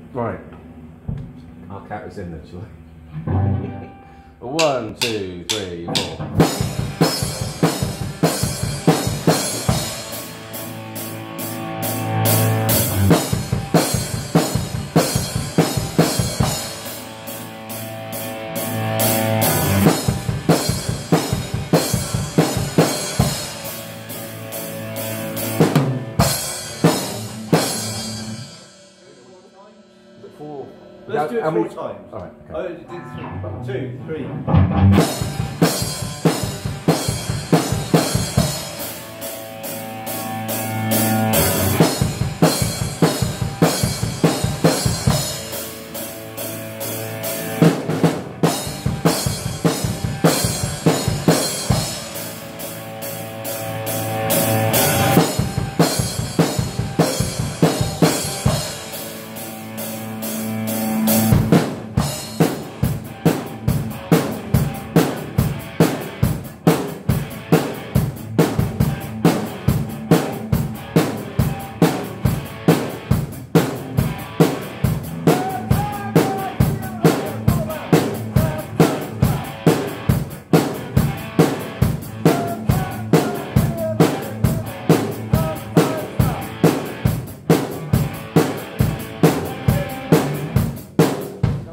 Right. I'll count us in then, shall I? 1, 2, 3, 4. Let's do it 4 times. Alright, okay. Oh, it did 2, 3.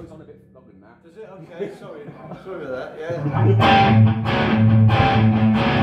Does it? Okay, sorry about that, yeah.